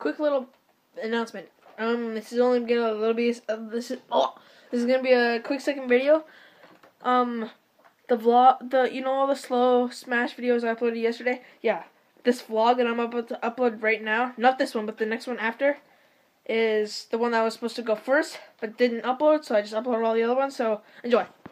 quick little announcement. This is only gonna a little bit. This is gonna be a quick second video. The vlog, all the slow smash videos I uploaded yesterday. Yeah, this vlog that I'm about to upload right now, not this one, but the next one after, is the one that was supposed to go first, but didn't upload. So I just uploaded all the other ones. So enjoy.